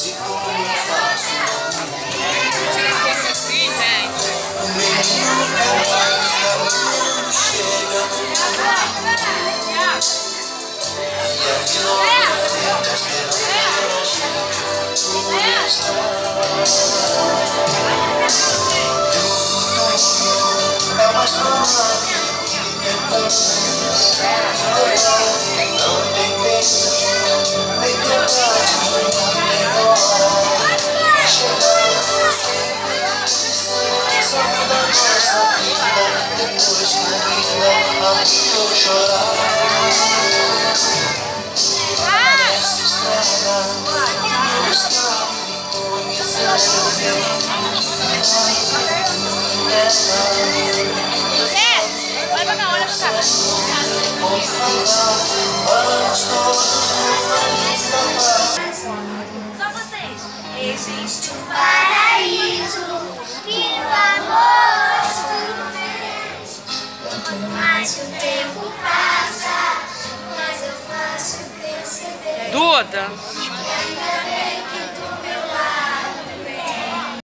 Só vocês. Existe um paraíso que o amor fez. Quanto mais o tempo passa, mais eu faço perceber. Duda! Ainda bem